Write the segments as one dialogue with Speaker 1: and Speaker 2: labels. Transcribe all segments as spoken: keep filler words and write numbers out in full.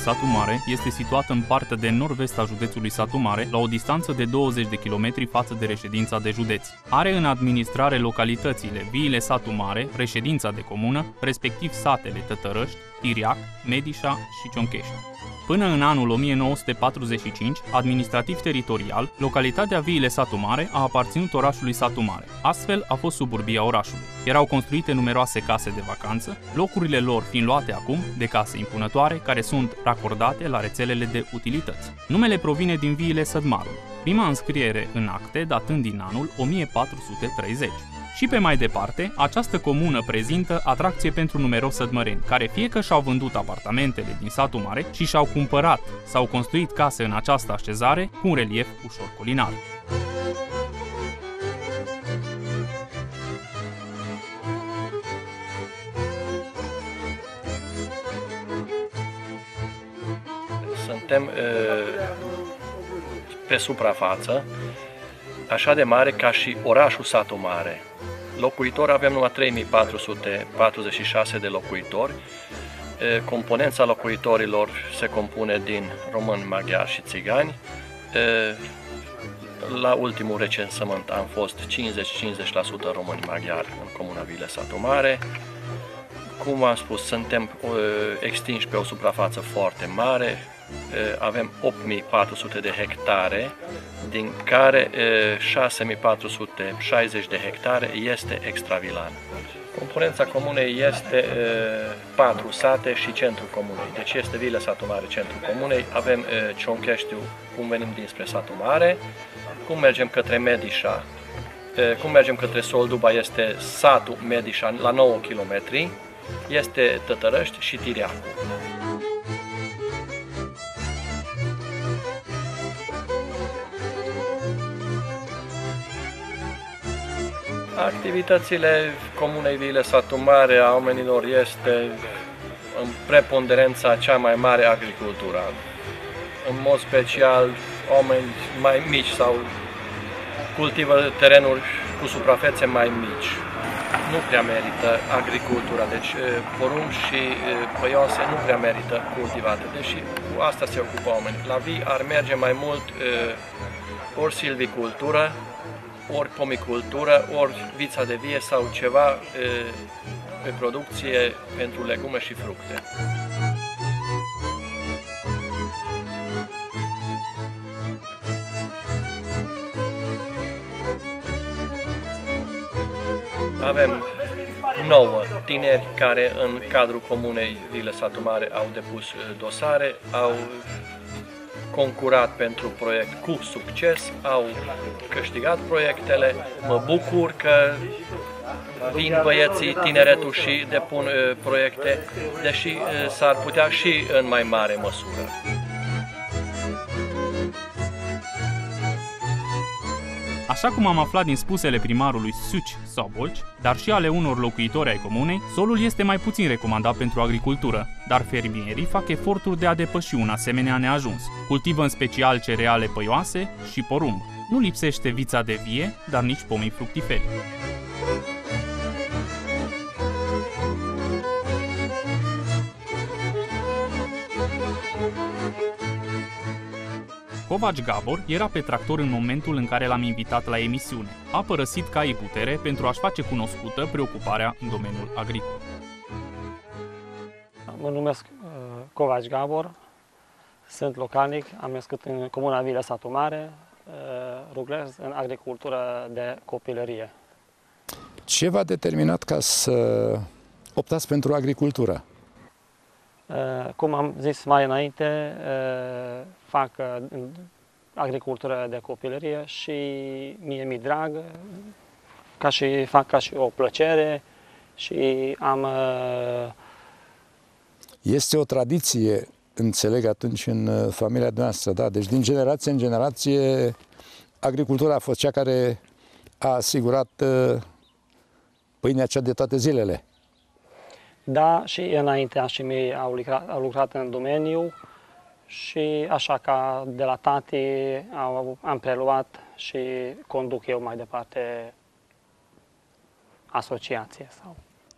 Speaker 1: Satu Mare este situată în partea de nord-vest a județului Satu Mare, la o distanță de douăzeci de kilometri față de reședința de județ. Are în administrare localitățile Viile Satu Mare, reședința de comună, respectiv satele Tătărăști, Tiriac, Medișa și Cionchești. Până în anul o mie nouă sute patruzeci și cinci, administrativ-teritorial, localitatea Viile Satu Mare a aparținut orașului Satu Mare. Astfel, a fost suburbia orașului. Erau construite numeroase case de vacanță, locurile lor fiind luate acum de case impunătoare, care sunt racordate la rețelele de utilități. Numele provine din Viile Sădmarului, prima înscriere în acte datând din anul o mie patru sute treizeci. Și pe mai departe, această comună prezintă atracție pentru numeroși sădmăreni, care fie că și-au vândut apartamentele din Satu Mare și și-au cumpărat sau construit case în această așezare cu un relief ușor culinar.
Speaker 2: Suntem pe suprafață, așa de mare ca și orașul Satu Mare. Locuitori avem numai trei mii patru sute patruzeci și șase de locuitori. Componența locuitorilor se compune din români, maghiari și țigani. La ultimul recensământ am fost cincizeci cincizeci la sută români maghiari în comuna Viile Satu Mare. Cum am spus, suntem extinși pe o suprafață foarte mare. Avem opt mii patru sute de hectare, din care șase mii patru sute șaizeci de hectare este extravilan. Componența comunei este patru sate și centrul comunei. Deci este Viile Satu Mare, centrul comunei. Avem Cioncheștiu, cum venim dinspre Satu Mare. Cum mergem către Medișa, cum mergem către Solduba, este satul Medișa la nouă kilometri. Este Tătărăști și Tiriacul. Activitățile comunei Viile Satu Mare a oamenilor este în preponderența cea mai mare agricultura. În mod special, oameni mai mici sau cultivă terenuri cu suprafețe mai mici. Nu prea merită agricultura, deci porumb și păioase nu prea merită cultivate, deși cu asta se ocupă oamenii. La vii ar merge mai mult ori silvicultură, ori pomicultură, ori vița de vie sau ceva e, pe producție pentru legume și fructe. Avem nouă tineri care în cadrul comunei Viile Satu Mare au depus dosare, au concurat pentru proiect cu succes, au câștigat proiectele. Mă bucur că vin băieții, tineretul și depun uh, proiecte, deși uh, s-ar putea și în mai mare măsură.
Speaker 1: Așa cum am aflat din spusele primarului Suci Sobolci, dar și ale unor locuitori ai comunei, solul este mai puțin recomandat pentru agricultură, dar fermierii fac eforturi de a depăși un asemenea neajuns. Cultivă în special cereale păioase și porumb. Nu lipsește vița de vie, dar nici pomii fructiferi. Covaci Gabor era pe tractor în momentul în care l-am invitat la emisiune. A părăsit caii putere pentru a-și face cunoscută preocuparea în domeniul agricol.
Speaker 3: Mă numesc uh, Covaci Gabor, sunt localnic, am născut în comuna Viile Satu Mare, uh, lucrez în agricultură de copilărie.
Speaker 4: Ce v-a determinat ca să optați pentru agricultură?
Speaker 3: Uh, cum am zis mai înainte, uh, fac uh, agricultură de copilărie și mie mi-e drag, ca și, fac ca și o plăcere și am... Uh...
Speaker 4: Este o tradiție, înțeleg atunci, în familia noastră, da? Deci din generație în generație agricultura a fost cea care a asigurat uh, pâinea cea de toate zilele.
Speaker 3: Da, și înaintea și mei au lucrat, au lucrat în domeniu și așa ca de la tati au, am preluat și conduc eu mai departe asociație. Sau...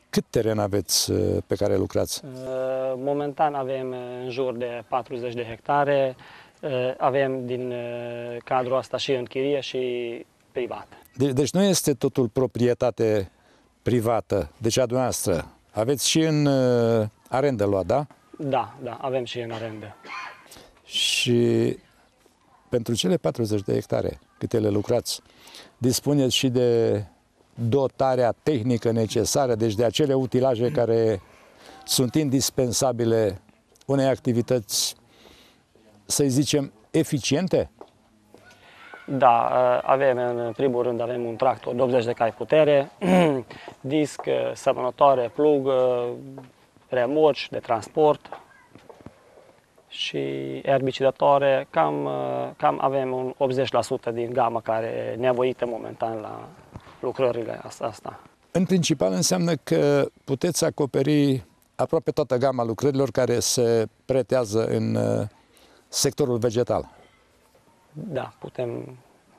Speaker 4: Cât teren aveți pe care lucrați?
Speaker 3: Momentan avem în jur de patruzeci de hectare, avem din cadrul ăsta și închirie și privat. De,
Speaker 4: deci nu este totul proprietate privată, deci a dumneavoastră. Aveți și în arendă luat, da?
Speaker 3: Da, da, avem și în arendă.
Speaker 4: Și pentru cele patruzeci de hectare câte le lucrați, dispuneți și de dotarea tehnică necesară, deci de acele utilaje care sunt indispensabile unei activități, să zicem, eficiente?
Speaker 3: Da, avem, în primul rând, avem un tractor de optzeci de cai putere, disc, sămănătoare, plug, remorci de transport și erbicidatoare. Cam, cam avem un optzeci la sută din gamă care e nevoită momentan la lucrările astea.
Speaker 4: În principal înseamnă că puteți acoperi aproape toată gama lucrărilor care se pretează în sectorul vegetal.
Speaker 3: Da, putem.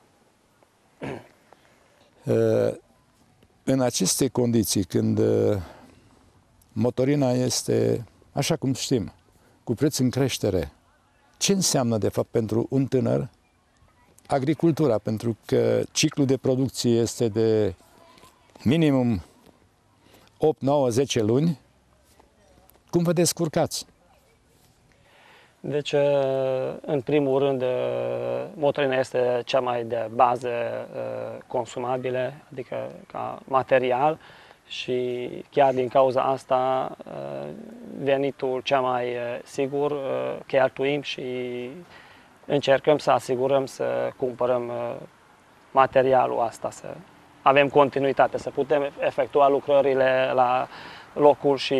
Speaker 4: În aceste condiții, când motorina este, așa cum știm, cu preț în creștere, ce înseamnă de fapt pentru un tânăr agricultura? Pentru că ciclul de producție este de minimum opt, nouă, zece luni. Cum vă descurcați?
Speaker 3: Deci, în primul rând, motorina este cea mai de bază consumabilă, adică ca material, și chiar din cauza asta venitul cea mai sigur cheltuim și încercăm să asigurăm să cumpărăm materialul ăsta, să avem continuitate, să putem efectua lucrările la locul și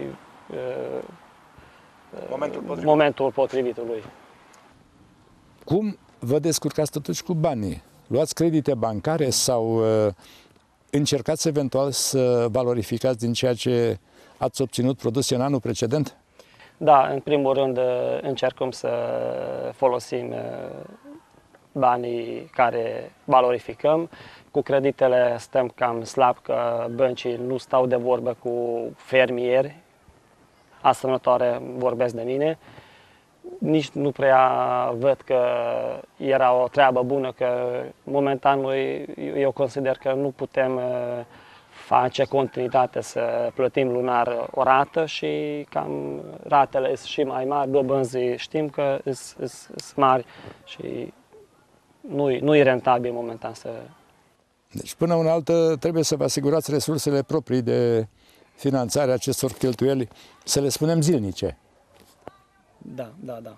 Speaker 4: momentul potrivit.
Speaker 3: momentul potrivitului.
Speaker 4: Cum vă descurcați totuși cu banii? Luați credite bancare sau uh, încercați eventual să valorificați din ceea ce ați obținut produse în anul precedent?
Speaker 3: Da, în primul rând încercăm să folosim banii care valorificăm. Cu creditele stăm cam slab, că băncii nu stau de vorbă cu fermieri, asemănătoare vorbesc de mine. Nici nu prea văd că era o treabă bună, că momentan noi, eu consider că nu putem face continuitate să plătim lunar o rată și cam ratele sunt și mai mari, dobânzii știm că sunt mari și nu, nu e rentabil momentan să...
Speaker 4: Deci până una altă trebuie să vă asigurați resursele proprii de finanțare a acestor cheltuieli, să le spunem zilnice.
Speaker 3: Da, da, da.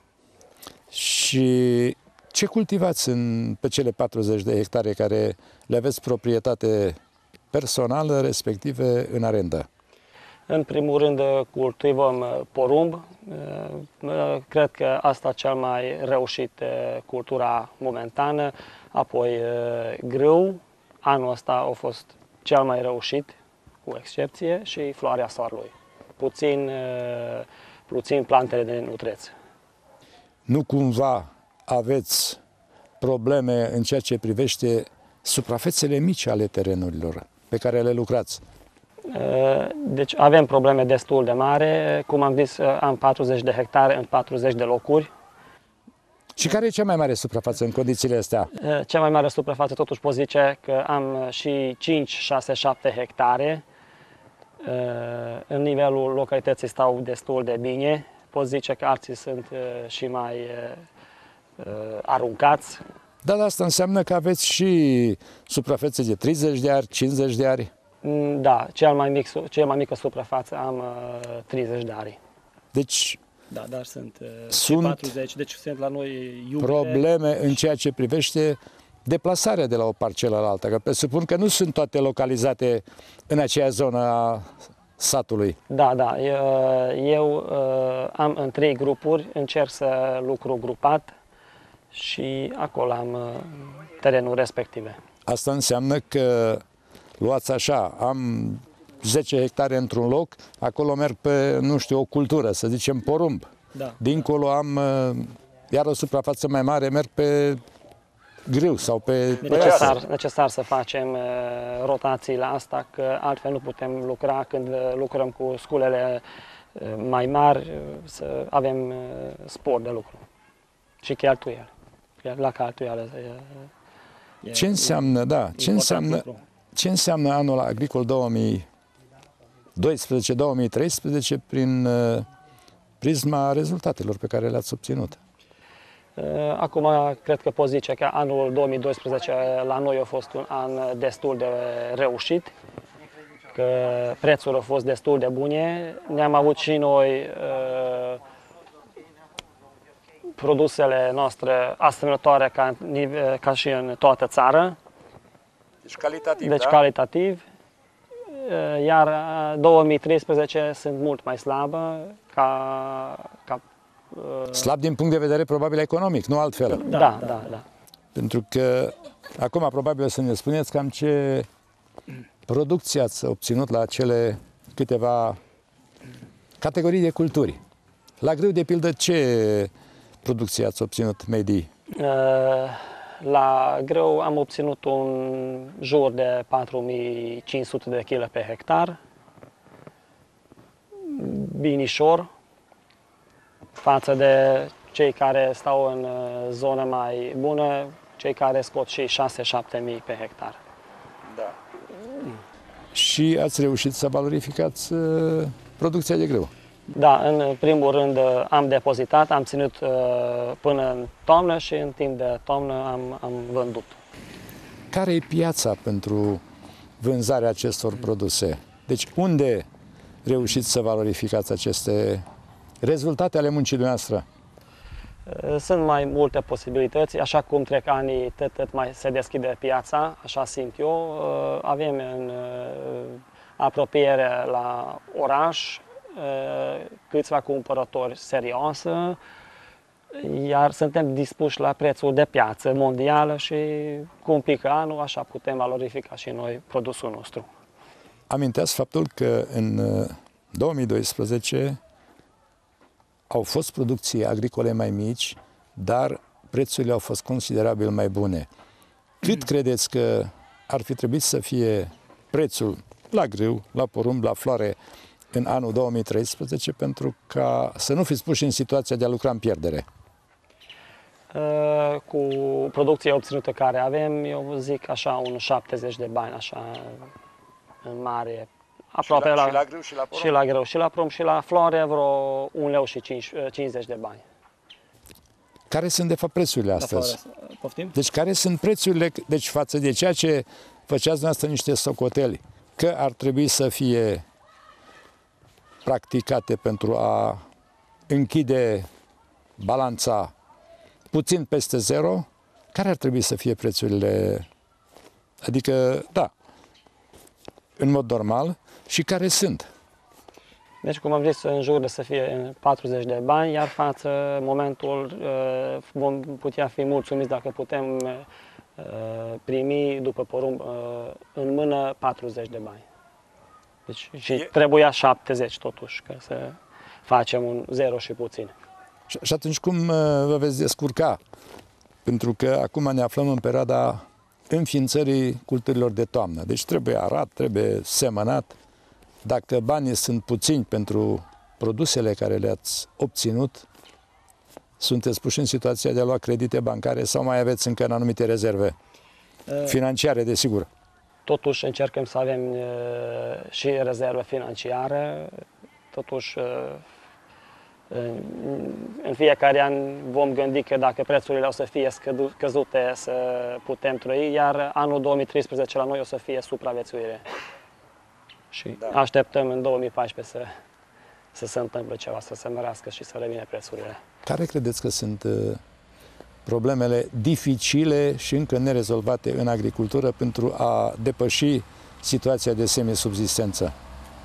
Speaker 4: Și ce cultivați în, pe cele patruzeci de hectare care le aveți proprietate personală, respective în arendă?
Speaker 3: În primul rând cultivăm porumb. Cred că asta cel mai reușit cultura momentană. Apoi grâu. Anul ăsta a fost cel mai reușit, cu excepție, și floarea soarelui. Puțin, puțin plantele de nutreț.
Speaker 4: Nu cumva aveți probleme în ceea ce privește suprafețele mici ale terenurilor pe care le lucrați?
Speaker 3: Deci avem probleme destul de mari. Cum am zis, am patruzeci de hectare în patruzeci de locuri.
Speaker 4: Și care e cea mai mare suprafață în condițiile astea?
Speaker 3: Cea mai mare suprafață totuși pot zice că am și cinci, șase, șapte hectare. În nivelul localității stau destul de bine. Pot zice că alții sunt și mai aruncați.
Speaker 4: Dar asta înseamnă că aveți și suprafețe de treizeci de ari, cincizeci de ari?
Speaker 3: Da, cel mai mic, cea mai mică suprafață am treizeci de ari.
Speaker 4: Deci
Speaker 3: da, dar sunt,
Speaker 4: sunt
Speaker 3: patruzeci, deci sunt la noi iubile.
Speaker 4: Probleme în ceea ce privește deplasarea de la o parcelă la alta, că presupun că nu sunt toate localizate în aceea zonă a satului.
Speaker 3: Da, da, eu, eu am în trei grupuri, încerc să lucru grupat și acolo am terenul respective.
Speaker 4: Asta înseamnă că luați așa, am zece hectare într-un loc, acolo merg pe, nu știu, o cultură, să zicem porumb.
Speaker 3: Da.
Speaker 4: Dincolo am iar o suprafață mai mare, merg pe grâu sau pe
Speaker 3: necesar, necesar să facem uh, rotațiile astea, că altfel nu putem lucra când lucrăm cu sculele uh, mai mari, uh, să avem uh, spor de lucru și cheltuieli. La cheltuială. Uh,
Speaker 4: ce înseamnă, da, ce înseamnă, ce înseamnă anul agricol două mii doisprezece două mii treisprezece prin uh, prisma rezultatelor pe care le-ați obținut?
Speaker 3: Acum, cred că pot zice că anul două mii doisprezece la noi a fost un an destul de reușit, că prețurile au fost destul de bune. Ne-am avut și noi uh, produsele noastre asemănătoare ca, ca și în toată țara.
Speaker 4: Deci calitativ,
Speaker 3: Deci
Speaker 4: da?
Speaker 3: calitativ. Iar două mii treisprezece sunt mult mai slabă ca, ca
Speaker 4: slab din punct de vedere probabil economic, nu altfel.
Speaker 3: Da, da, da. da.
Speaker 4: Pentru că acum probabil o să ne spuneți cam ce producție ați obținut la cele câteva categorii de culturi. La grâu, de pildă, ce producție ați obținut medii?
Speaker 3: La grâu am obținut un jur de patru mii cinci sute de kg pe hectar. Binișor, față de cei care stau în zonă mai bună, cei care scot și șase șapte mii pe hectar.
Speaker 4: Da. Și ați reușit să valorificați uh, producția de grâu?
Speaker 3: Da, în primul rând am depozitat, am ținut uh, până în toamnă și în timp de toamnă am, am vândut.
Speaker 4: Care e piața pentru vânzarea acestor produse? Deci unde reușiți să valorificați aceste rezultate ale muncii noastre?
Speaker 3: Sunt mai multe posibilități, așa cum trec anii, tot, tot mai se deschide piața, așa simt eu. Avem în apropiere la oraș câțiva cumpărători serioși, iar suntem dispuși la prețul de piață mondială și cu un pic anul, așa putem valorifica și noi produsul nostru.
Speaker 4: Aminteați faptul că în două mii doisprezece au fost producții agricole mai mici, dar prețurile au fost considerabil mai bune. Cât credeți că ar fi trebuit să fie prețul la grâu, la porumb, la floare în anul două mii treisprezece pentru ca să nu fiți puși în situația de a lucra în pierdere?
Speaker 3: Cu producția obținută care avem, eu zic așa, un șaptezeci de bani, așa, în mare. Aproape
Speaker 4: și, la,
Speaker 3: la,
Speaker 4: și la grâu și la porumb?
Speaker 3: Și la grâu și la porumb și la floare vreo un leu și cincizeci de bani.
Speaker 4: Care sunt de fapt prețurile astăzi?
Speaker 3: Poftim?
Speaker 4: Deci care sunt prețurile, deci față de ceea ce făceați noastră niște socoteli, că ar trebui să fie practicate pentru a închide balanța puțin peste zero, care ar trebui să fie prețurile, adică, da, în mod normal, și care sunt?
Speaker 3: Deci, cum am zis, în jur de să fie patruzeci de bani, iar față momentul vom putea fi mulțumiți dacă putem primi după porumb în mână patruzeci de bani. Deci, și e... trebuia șaptezeci totuși, ca să facem un zero și puțin.
Speaker 4: Și, și atunci cum vă veți descurca? Pentru că acum ne aflăm în perioada înființării culturilor de toamnă. Deci trebuie arat, trebuie semănat. Dacă banii sunt puțini pentru produsele care le-ați obținut, sunteți puși în situația de a lua credite bancare sau mai aveți încă în anumite rezerve financiare, desigur?
Speaker 3: Totuși încercăm să avem uh, și rezerve financiare. Totuși, uh, în fiecare an vom gândi că dacă prețurile o să fie scăzute, să putem trăi, iar anul două mii treisprezece la noi o să fie supraviețuire. Și da. Așteptăm în două mii paisprezece să, să se întâmple ceva, să se mărească și să revină prețurile.
Speaker 4: Care credeți că sunt problemele dificile și încă nerezolvate în agricultură pentru a depăși situația de semisubzistență?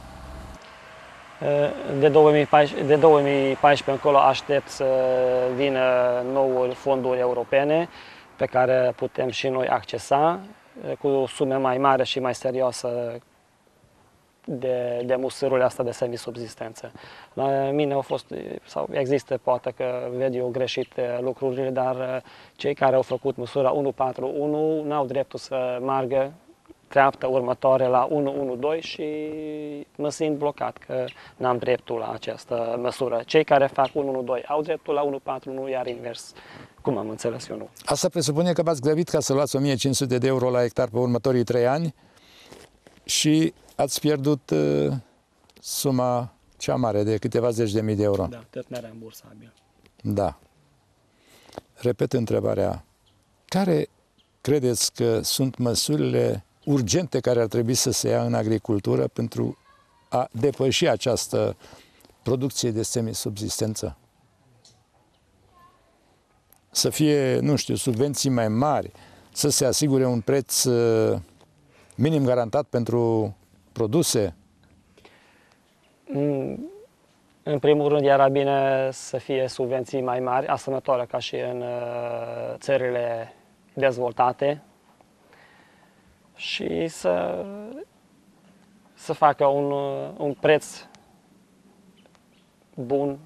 Speaker 3: De două mii paisprezece, de două mii paisprezece încolo aștept să vină nouri fonduri europene pe care putem și noi accesa cu sume mai mari și mai serioase de, de măsurile astea de semisubzistență. La mine au fost, sau există, poate că ved eu greșit lucrurile, dar cei care au făcut măsura unu patru unu n-au dreptul să meargă treaptă următoare la unu unu doi și mă simt blocat că n-am dreptul la această măsură. Cei care fac unu unu doi au dreptul la unu patru unu, iar invers, cum am înțeles eu, nu.
Speaker 4: Asta presupune că v-ați grăbit ca să luați o mie cinci sute de euro la hectar pe următorii trei ani și ați pierdut uh, suma cea mare de câteva zeci de mii de euro.
Speaker 3: Da, tot nerambursabil.
Speaker 4: Da. Repet întrebarea. Care credeți că sunt măsurile urgente care ar trebui să se ia în agricultură pentru a depăși această producție de semisubzistență? Să fie, nu știu, subvenții mai mari, să se asigure un preț uh, minim garantat pentru produse?
Speaker 3: Mm, în primul rând, era bine să fie subvenții mai mari, asemănătoare ca și în uh, țările dezvoltate, și să, să facă un, un preț bun,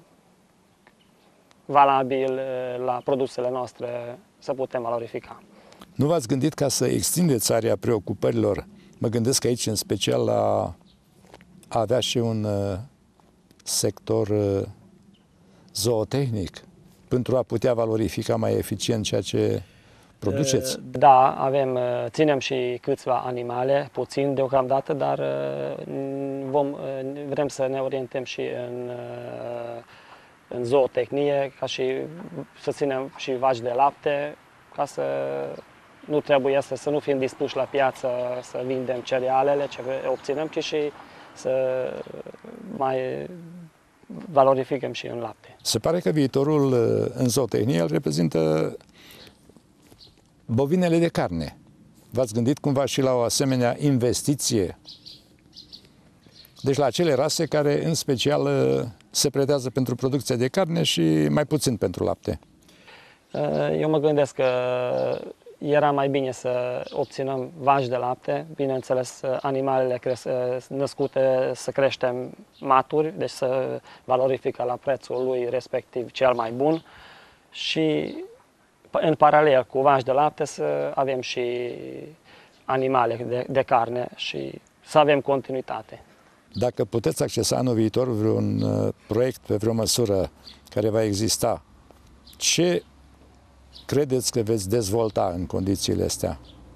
Speaker 3: valabil la produsele noastre, să putem valorifica.
Speaker 4: Nu v-ați gândit ca să extindeți area preocupărilor? Mă gândesc aici în special la a avea și un uh, sector uh, zootehnic pentru a putea valorifica mai eficient ceea ce produceți?
Speaker 3: Da, avem, ținem și câțiva animale, puțin deocamdată, dar vom, vrem să ne orientăm și în, în zootehnie, ca și să ținem și vaci de lapte, ca să nu trebuie să, să nu fim dispuși la piață să vindem cerealele ce obținem, ci și să mai valorificăm și în lapte.
Speaker 4: Se pare că viitorul în zootehnie îl reprezintă bovinele de carne. V-ați gândit cumva și la o asemenea investiție? Deci la acele rase care în special se pretează pentru producția de carne și mai puțin pentru lapte.
Speaker 3: Eu mă gândesc că era mai bine să obținem vaci de lapte, bineînțeles animalele născute să creștem maturi, deci să valorifică la prețul lui respectiv cel mai bun și în paralel cu vaci de lapte să avem și animale de, de carne și să avem continuitate.
Speaker 4: Dacă puteți accesa anul viitor vreun proiect pe vreo măsură care va exista, ce credeți că veți dezvolta în condițiile astea?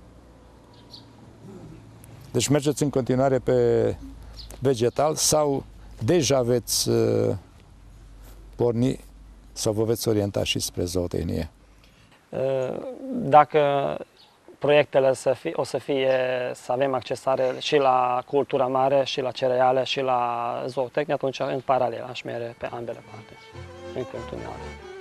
Speaker 4: Deci mergeți în continuare pe vegetal sau deja veți porni sau vă veți orienta și spre zootehnie?
Speaker 3: Dacă proiectele să fie, o să fie să avem accesare și la cultura mare, și la cereale, și la zootehnie, atunci în paralel aș merge pe ambele parte, în continuare.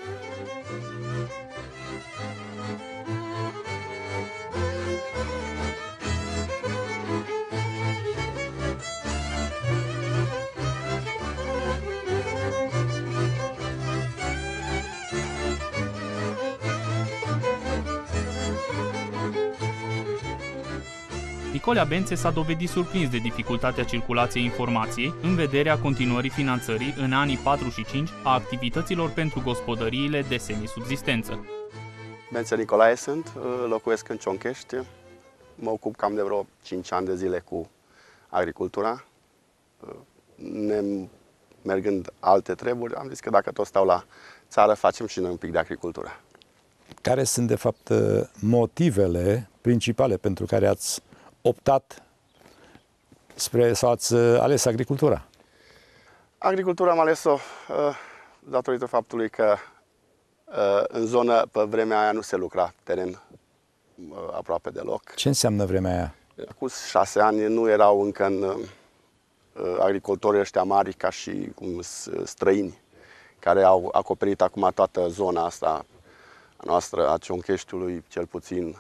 Speaker 1: Nicolea Bențe s-a dovedit surprins de dificultatea circulației informației în vederea continuării finanțării în anii patru și cinci a activităților pentru gospodăriile de semisubzistență.
Speaker 5: Bențe Nicolae sunt, locuiesc în Cionchești, mă ocup cam de vreo cinci ani de zile cu agricultura. Ne mergând alte treburi, am zis că dacă tot stau la țară, facem și noi un pic de agricultură.
Speaker 4: Care sunt, de fapt, motivele principale pentru care ați optat spre, sau ați ales agricultura?
Speaker 5: Agricultura am ales-o uh, datorită faptului că uh, în zonă, pe vremea aia, nu se lucra teren uh, aproape deloc.
Speaker 4: Ce înseamnă vremea aia?
Speaker 5: Acum șase ani nu erau încă în uh, agricultorii ăștia mari ca și cum străini, care au acoperit acum toată zona asta a noastră, a Cioncheștiului, cel puțin.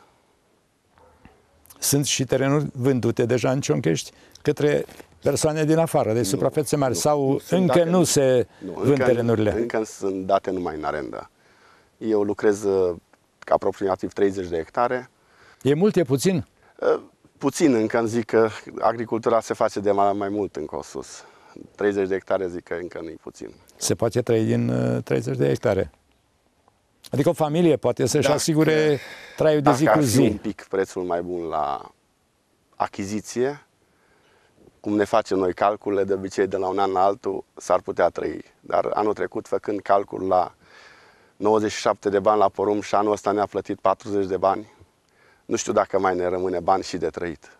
Speaker 4: Sunt și terenuri vândute deja în Cionchești către persoane din afară, de suprafețe mari, nu, sau nu, încă nu se nu, vând încă, terenurile?
Speaker 5: Încă sunt date numai în arendă. Eu lucrez ca aproximativ treizeci de hectare.
Speaker 4: E mult, e puțin?
Speaker 5: Puțin încă îmi zic că agricultura se face de mai, mai mult încă sus. treizeci de hectare zic că încă nu-i puțin.
Speaker 4: Se poate trăi din uh, treizeci de hectare. Adică o familie poate să-și asigure traiul de zi cu zi.
Speaker 5: Dacă ar fi un pic prețul mai bun la achiziție, cum ne facem noi calculele, de obicei de la un an la altul s-ar putea trăi. Dar anul trecut, făcând calcul la nouăzeci și șapte de bani la porumb și anul ăsta ne-a plătit patruzeci de bani, nu știu dacă mai ne rămâne bani și de trăit.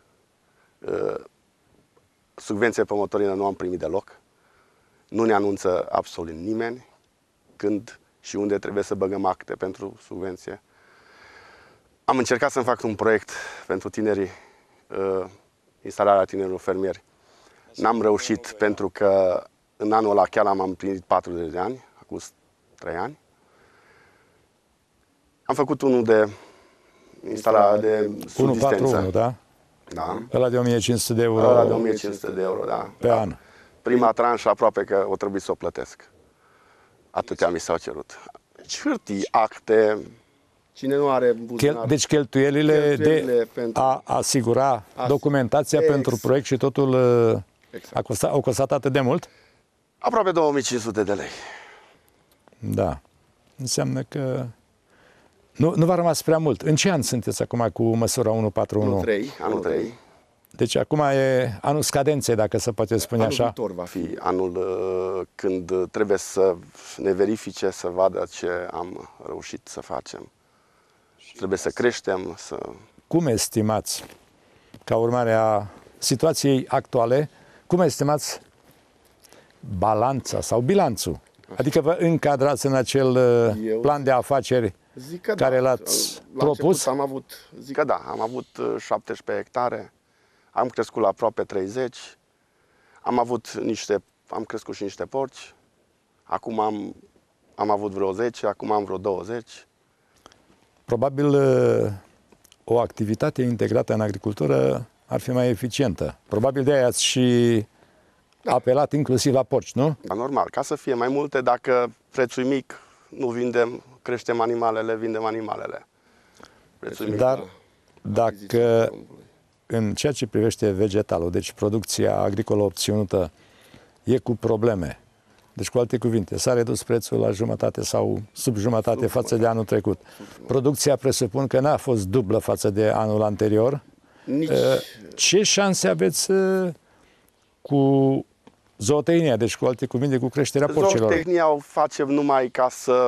Speaker 5: Subvenție pe motorină nu am primit deloc. Nu ne anunță absolut nimeni când și unde trebuie să băgăm acte pentru subvenție. Am încercat să-mi fac un proiect pentru tinerii, uh, instalarea tinerilor fermieri. N-am reușit pentru că în anul ăla chiar am împlinit patruzeci de ani, acum trei ani. Am făcut unul de instalare de subsistență.
Speaker 4: unu patru unu, da?
Speaker 5: Da.
Speaker 4: Ăla de o mie cinci sute de euro.
Speaker 5: Ăla de o mie cinci sute de euro, da.
Speaker 4: Pe
Speaker 5: da.
Speaker 4: an.
Speaker 5: Prima tranșă aproape că o trebuie să o plătesc. Atâtea mi s-au cerut. Deci hârtii, acte, cine nu are buzunar.
Speaker 4: Chel, deci cheltuielile, cheltuielile de
Speaker 5: pentru
Speaker 4: a asigura
Speaker 5: as...
Speaker 4: documentația
Speaker 5: Ex...
Speaker 4: pentru proiect și totul exact. a costat, au costat atât de mult?
Speaker 5: Aproape două mii cinci sute de lei.
Speaker 4: Da. Înseamnă că nu, nu v-a rămas prea mult. În ce an sunteți acum cu măsura unu patru unu?
Speaker 5: Anul trei. Anul trei.
Speaker 4: Deci acum e anul scadenței, dacă se poate spune
Speaker 5: anul
Speaker 4: așa.
Speaker 5: Anul viitor va fi anul uh, când trebuie să ne verifice, să vadă ce am reușit să facem. Trebuie să creștem, să...
Speaker 4: Cum estimați, ca urmare a situației actuale, cum estimați balanța sau bilanțul? Adică vă încadrați în acel Eu plan de afaceri
Speaker 5: zic că
Speaker 4: care
Speaker 5: da.
Speaker 4: l-ați
Speaker 5: La
Speaker 4: propus?
Speaker 5: Am avut, zic că da, am avut șaptesprezece hectare, am crescut la aproape treizeci, am avut niște, am crescut și niște porci, acum am, am avut vreo zece, acum am vreo douăzeci.
Speaker 4: Probabil o activitate integrată în agricultură ar fi mai eficientă. Probabil de aia ați și da. apelat inclusiv la porci, nu?
Speaker 5: Da, normal, ca să fie mai multe, dacă prețul e mic, nu vindem, creștem animalele, vindem animalele. Prețul mic,
Speaker 4: Dar
Speaker 5: da.
Speaker 4: dacă în ceea ce privește vegetalul, deci producția agricolă obținută e cu probleme, deci cu alte cuvinte, s-a redus prețul la jumătate sau sub jumătate sub față de anul trecut. Producția presupun că n-a fost dublă față de anul anterior.
Speaker 5: Nici...
Speaker 4: Ce șanse aveți cu zootehnia, deci cu alte cuvinte, cu creșterea porcilor?
Speaker 5: Zootehnia o facem numai ca să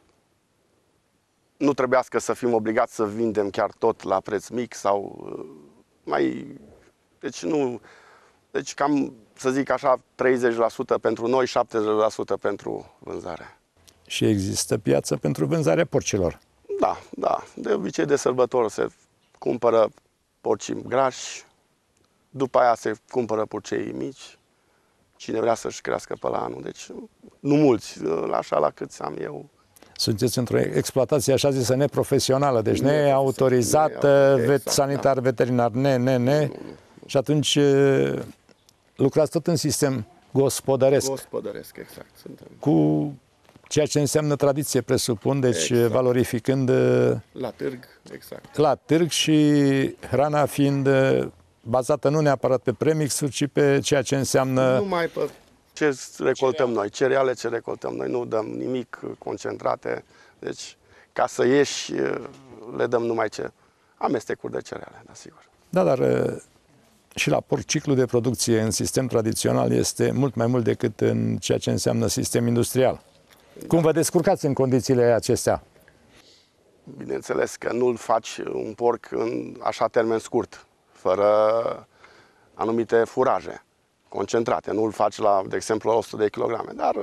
Speaker 5: nu trebuiască să fim obligați să vindem chiar tot la preț mic sau mai... Deci nu... Deci cam, să zic așa, treizeci la sută pentru noi, șaptezeci la sută pentru vânzare.
Speaker 4: Și există piață pentru vânzarea porcilor?
Speaker 5: Da, da. De obicei de sărbători se cumpără porcii grași, după aia se cumpără porcei mici, cine vrea să-și crească pe la anul. Deci nu mulți, așa la câți am eu. Sunteți
Speaker 4: într-o exploatație așa zisă neprofesională, deci neautorizată, ne exact, sanitar, da. veterinar, ne, ne, ne. Nu, nu, nu. Și atunci lucrați tot în sistem gospodăresc.
Speaker 5: Gospodăresc, exact. Suntem.
Speaker 4: Cu ceea ce înseamnă tradiție, presupun, deci exact. valorificând
Speaker 5: la târg, exact.
Speaker 4: La târg și hrana fiind bazată nu neapărat pe premixuri, ci pe ceea ce înseamnă...
Speaker 5: Numai pe ce recoltăm cereale. noi, cereale ce recoltăm noi, nu dăm nimic concentrate, deci ca să ieși le dăm numai ce amestecuri de cereale, da, sigur.
Speaker 4: Da, dar și la porc ciclul de producție în sistem tradițional este mult mai mult decât în ceea ce înseamnă sistem industrial. Da. Cum vă descurcați în condițiile acestea?
Speaker 5: Bineînțeles că nu-l faci un porc în așa termen scurt, fără anumite furaje concentrate. Nu-l faci la, de exemplu, la o sută de kilograme, dar...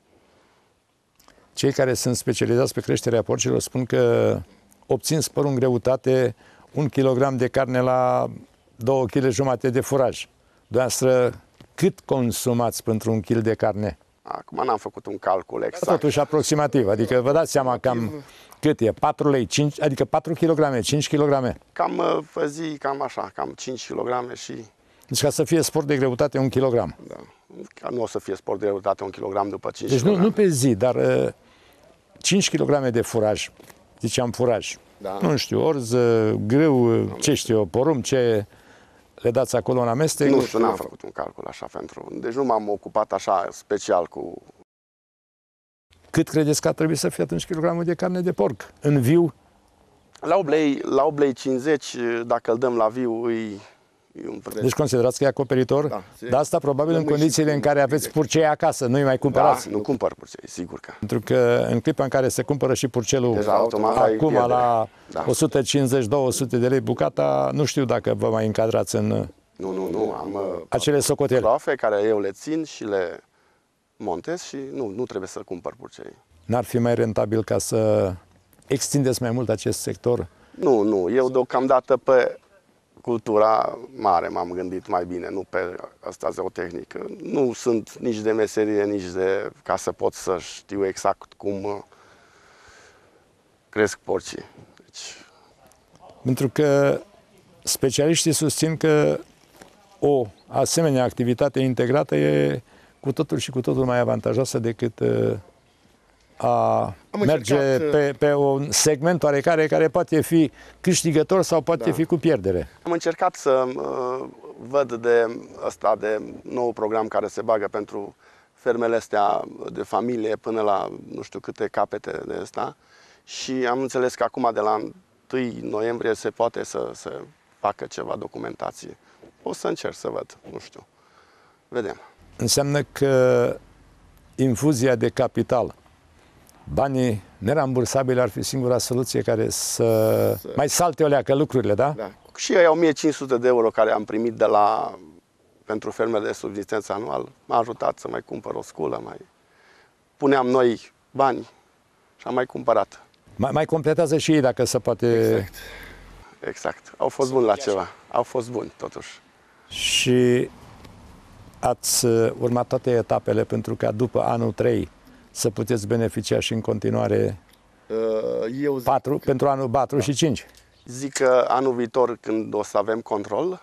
Speaker 4: Cei care sunt specializați pe creșterea porcilor spun că obțin spărul în greutate un kilogram de carne la două kg jumate de furaj. Dumneavoastră, cât consumați pentru un kil de carne?
Speaker 5: Acum n-am făcut un calcul exact.
Speaker 4: Totuși aproximativ, adică vă dați seama cam cât e? patru lei, cinci, adică patru kilograme, cinci kilograme?
Speaker 5: Cam pe zi, cam așa, cam cinci kilograme și...
Speaker 4: Deci ca să fie sport de greutate un kilogram.
Speaker 5: Da, ca nu o să fie sport de greutate un kilogram după cinci
Speaker 4: deci
Speaker 5: kilograme.
Speaker 4: Deci nu, nu pe zi, dar uh, cinci kilograme de furaj, ziceam furaj. Da. Nu știu, orz, grâu, ce știu eu, porumb, ce... le dați acolo în amestec?
Speaker 5: Nu știu, n-am făcut un calcul așa pentru... Deci nu m-am ocupat așa special cu...
Speaker 4: Cât credeți că ar trebui să fie atunci kilogramul de carne de porc? În viu?
Speaker 5: La opt lei, la opt lei cincizeci, dacă îl dăm la viu, îi... e un preț.
Speaker 4: Deci considerați că e acoperitor?
Speaker 5: Da.
Speaker 4: Dar asta probabil în condițiile în care aveți purcei acasă, nu-i mai cumpărați.
Speaker 5: Da, nu cumpăr purcei, sigur că.
Speaker 4: Pentru că în clipa în care se cumpără și purcelul
Speaker 5: Deja, automat, ai
Speaker 4: acum
Speaker 5: pierdere.
Speaker 4: la
Speaker 5: Da.
Speaker 4: o sută cincizeci - două sute de lei bucata, nu știu dacă vă mai încadrați în
Speaker 5: Nu, nu, nu, am uh,
Speaker 4: acele socotele.
Speaker 5: profe care eu le țin și le montez și nu, nu trebuie să cumpăr purcei.
Speaker 4: N-ar fi mai rentabil ca să extindeți mai mult acest sector?
Speaker 5: Nu, nu, eu deocamdată pe cultura mare m-am gândit mai bine, nu pe asta zootehnică. Nu sunt nici de meserie, nici de... ca să pot să știu exact cum uh, cresc porcii. Deci,
Speaker 4: Pentru că specialiștii susțin că o asemenea activitate integrată e cu totul și cu totul mai avantajoasă decât uh, a merge
Speaker 5: încercat,
Speaker 4: pe, pe un segment oarecare care poate fi câștigător sau poate
Speaker 5: Da.
Speaker 4: fi cu pierdere.
Speaker 5: am încercat să uh, văd de ăsta, de nou program care se bagă pentru fermele astea de familie până la nu știu câte capete de ăsta și am înțeles că acum de la întâi noiembrie se poate să, să facă ceva documentație. O să încerc să văd, nu știu. Vedem.
Speaker 4: Înseamnă că infuzia de capital, banii nerambursabili ar fi singura soluție care să, să... mai salte o leacă lucrurile, da?
Speaker 5: Da. Și eu o mie cinci sute de euro care am primit de la pentru fermele de subzistență anual m-a ajutat să mai cumpăr o sculă, mai puneam noi bani și am mai cumpărat.
Speaker 4: Mai, mai completează și ei dacă se poate.
Speaker 5: Exact. Exact. Au fost buni la ceva. Au fost buni, totuși.
Speaker 4: Și ați urmat toate etapele pentru ca după anul trei să puteți beneficia și în continuare
Speaker 5: Eu zic,
Speaker 4: patru, pentru anul patru și cinci.
Speaker 5: zic că anul viitor, când o să avem control,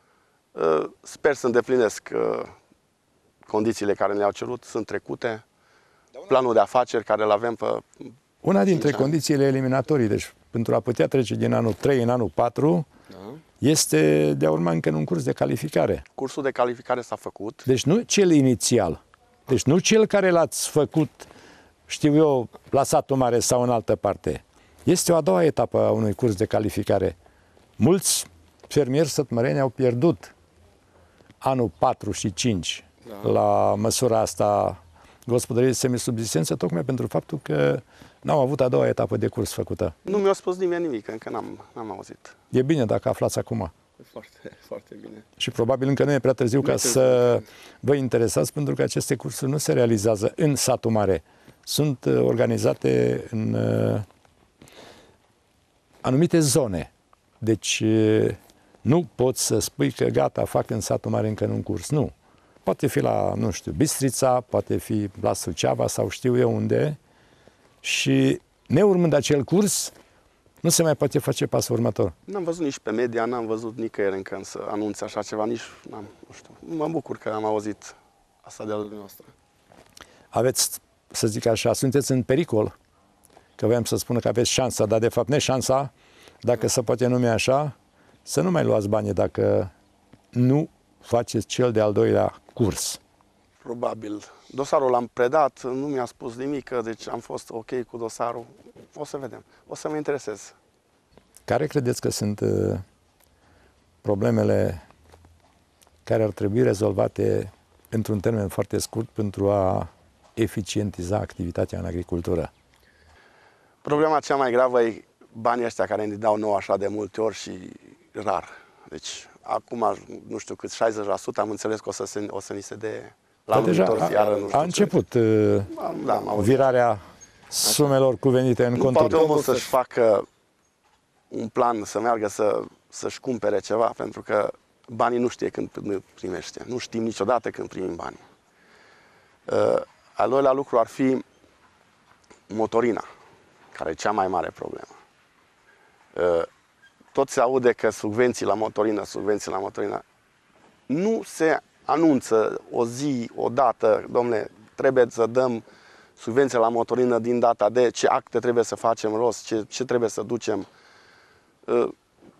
Speaker 5: sper să îndeplinesc condițiile care ne-au cerut, sunt trecute. Planul de afaceri care îl avem pe...
Speaker 4: Una dintre
Speaker 5: cinci ani.
Speaker 4: condițiile eliminatorii, deci pentru a putea trece din anul trei în anul patru,
Speaker 5: Da.
Speaker 4: este de a urma încă în un curs de calificare.
Speaker 5: Cursul de calificare s-a făcut.
Speaker 4: Deci nu cel inițial, deci nu cel care l-ați făcut, știu eu, la satul mare sau în altă parte. Este o a doua etapă a unui curs de calificare. Mulți fermieri sătmăreni au pierdut anul patru și cinci da. la măsura asta gospodărie de semisubzistență, tocmai pentru faptul că n-au avut a doua etapă de curs făcută.
Speaker 5: Nu mi-a spus nimeni nimic, încă n-am, n-am auzit.
Speaker 4: E bine dacă aflați acum.
Speaker 5: Foarte, foarte bine.
Speaker 4: Și probabil încă nu e prea târziu ca să vă interesați, pentru că aceste cursuri nu se realizează în satul mare. Sunt uh, organizate în uh, anumite zone. Deci uh, nu poți să spui că gata, fac în satul mare încă un curs. Nu. Poate fi la, nu știu, Bistrița, poate fi la Suceava sau știu eu unde. Și neurmând acel curs, nu se mai poate face pasul următor.
Speaker 5: N-am văzut nici pe media, n-am văzut nicăieri încă să anunțe așa ceva, nici n-am, nu știu. Mă bucur că am auzit asta de-a dumneavoastră.
Speaker 4: Aveți, să zic așa, sunteți în pericol, că voiam să spun că aveți șansa, dar de fapt neșansa, dacă se poate numi așa, să nu mai luați banii dacă nu faceți cel de-al doilea curs.
Speaker 5: Probabil. Dosarul l-am predat, nu mi-a spus nimic, deci am fost ok cu dosarul. O să vedem. O să mă interesez.
Speaker 4: Care credeți că sunt uh, problemele care ar trebui rezolvate într-un termen foarte scurt pentru a eficientiza activitatea în agricultură?
Speaker 5: Problema cea mai gravă e banii ăștia care ne dau nouă așa de multe ori și rar. Deci, acum, nu știu cât, șaizeci la sută am înțeles că o să, se, o să ni se dea la anul
Speaker 4: deja
Speaker 5: viitor,
Speaker 4: a,
Speaker 5: iară, nu știu
Speaker 4: a început uh,
Speaker 5: Da, am auzit.
Speaker 4: virarea sumelor cuvenite în
Speaker 5: Nu
Speaker 4: conturi.
Speaker 5: poate omul să-și facă un plan, să meargă să, să-și cumpere ceva, pentru că banii nu știe când primește. Nu știm niciodată când primim banii. Uh, al doilea lucru ar fi motorina, care e cea mai mare problemă. Uh, tot se aude că subvenții la motorină, subvenții la motorină. Nu se anunță o zi, o dată, domnule, trebuie să dăm subvenție la motorină din data de ce acte trebuie să facem rost, ce, ce trebuie să ducem.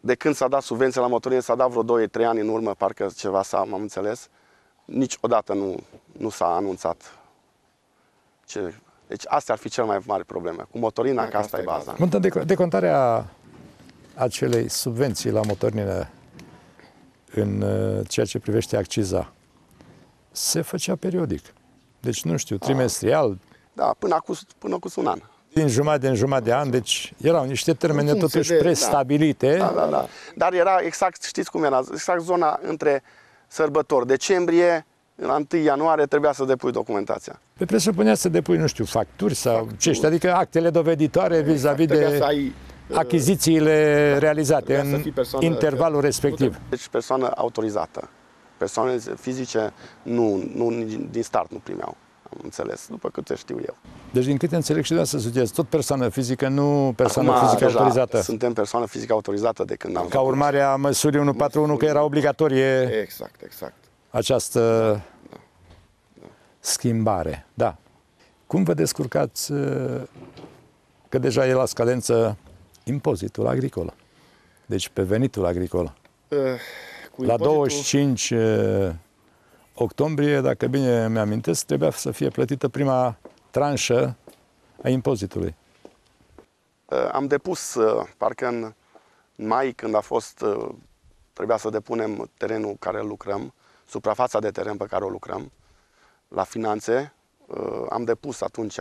Speaker 5: de când s-a dat subvenție la motorină, s-a dat vreo doi trei ani în urmă, parcă ceva s-a, m-am înțeles, niciodată nu, nu s-a anunțat. Ce... Deci astea ar fi cel mai mare probleme. Cu motorina, că asta e baza.
Speaker 4: Decontarea acelei subvenții la motorină în ceea ce privește acciza se făcea periodic. Deci, nu știu, trimestrial.
Speaker 5: Da, până cu, până cu un an.
Speaker 4: Din jumătate în jumătate de an, deci erau niște termene totuși
Speaker 5: de,
Speaker 4: prestabilite.
Speaker 5: Da, da, da. Dar era exact, știți cum era, exact zona între sărbători. Decembrie, la întâi ianuarie trebuia să depui documentația.
Speaker 4: Pe presupunea să depui, nu știu, facturi sau facturi. ce știu, adică actele doveditoare vis-a-vis -vis de ai, achizițiile realizate în persoană, intervalul respectiv.
Speaker 5: Deci persoană autorizată. Persoane fizice nu, nu, din start nu primeau, am înțeles, după câte știu eu.
Speaker 4: Deci din câte înțeleg și de să sugeți, tot persoană fizică, nu persoană
Speaker 5: Acum,
Speaker 4: fizică autorizată.
Speaker 5: Suntem persoană fizică autorizată de când am
Speaker 4: Ca urmare a măsurii unu patru unu, că era obligatorie
Speaker 5: exact, exact.
Speaker 4: această da. Da. schimbare. Da. Cum vă descurcați că deja e la scadență impozitul agricol? Deci pe venitul agricol. Uh. Cu la douăzeci și cinci octombrie, dacă bine mi-amintesc, trebuia să fie plătită prima tranșă a impozitului.
Speaker 5: Am depus, parcă în mai, când a fost, trebuia să depunem terenul care lucrăm, suprafața de teren pe care o lucrăm, la finanțe, am depus atunci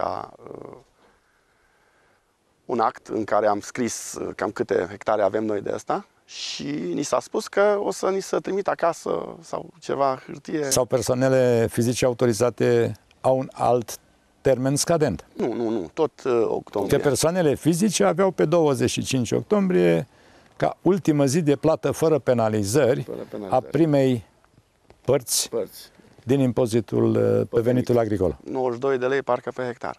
Speaker 5: un act în care am scris cam câte hectare avem noi de asta. Și ni s-a spus că o să ni se trimit acasă sau ceva hârtie.
Speaker 4: Sau persoanele fizice autorizate au un alt termen scadent?
Speaker 5: Nu, nu, nu, tot uh, octombrie.
Speaker 4: Că persoanele fizice aveau pe douăzeci și cinci octombrie ca ultimă zi de plată fără penalizări, fără penalizări. a primei părți, părți din impozitul uh, pe venitul agricol.
Speaker 5: nouăzeci și doi de lei parcă pe hectar.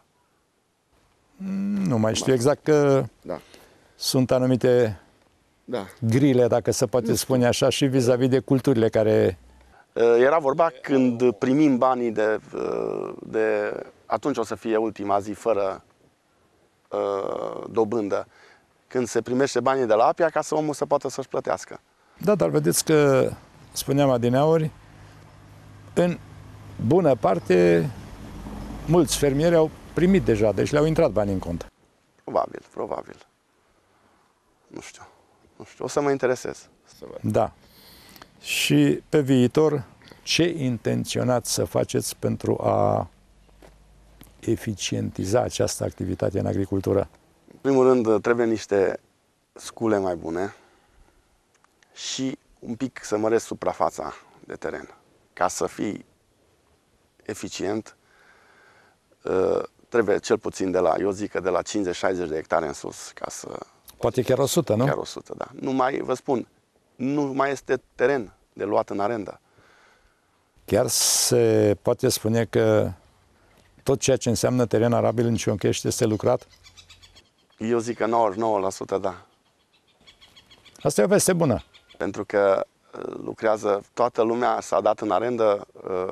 Speaker 4: Nu mai știu exact că
Speaker 5: da.
Speaker 4: sunt anumite
Speaker 5: da.
Speaker 4: grile, dacă se poate nu spune așa, și vis-a-vis -vis de culturile care...
Speaker 5: Era vorba când primim banii de, de... Atunci o să fie ultima zi fără uh, dobândă. Când se primește banii de la Apia, ca să omul să poată să-și plătească.
Speaker 4: Da, dar vedeți că, spuneam adineauri, în bună parte, mulți fermieri au primit deja, deci le-au intrat banii în cont.
Speaker 5: Probabil, probabil. Nu știu. Nu știu, o să mă interesez. Să văd.
Speaker 4: Da. Și pe viitor, ce intenționați să faceți pentru a eficientiza această activitate în agricultură?
Speaker 5: În primul rând, trebuie niște scule mai bune și un pic să măresc suprafața de teren. Ca să fii eficient, trebuie cel puțin de la, eu zic că de la cincizeci șaizeci de hectare în sus, ca să...
Speaker 4: Poate chiar o sută, nu?
Speaker 5: Chiar o sută, da. Nu mai, vă spun, nu mai este teren de luat în arendă.
Speaker 4: Chiar se poate spune că tot ceea ce înseamnă teren arabil în Cionchești este lucrat?
Speaker 5: Eu zic că nouăzeci și nouă la sută, da.
Speaker 4: Asta e o veste bună.
Speaker 5: Pentru că lucrează, toată lumea s-a dat în arendă,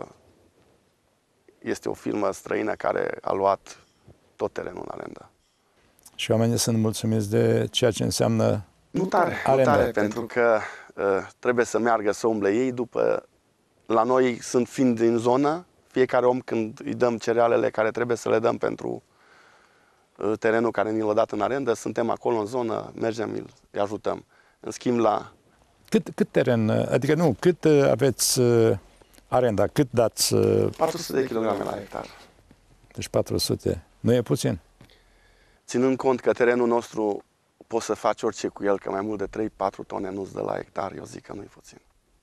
Speaker 5: este o firmă străină care a luat tot terenul în arendă.
Speaker 4: Și oamenii sunt mulțumiți de ceea ce înseamnă
Speaker 5: nu tare, nu tare, pentru că uh, trebuie să meargă să umble ei după... La noi, sunt fiind din zonă, fiecare om când îi dăm cerealele care trebuie să le dăm pentru uh, terenul care ni l-a dat în arendă, suntem acolo în zonă, mergem, îi ajutăm. În schimb, la...
Speaker 4: Cât, cât teren, adică nu, cât uh, aveți uh, arenda, cât dați? Uh...
Speaker 5: patru sute de kilograme la hectar.
Speaker 4: Deci patru sute, nu e puțin?
Speaker 5: Ținând cont că terenul nostru poți să faci orice cu el, că mai mult de trei patru tone nu-ți dă la hectar, eu zic că nu-i puțin.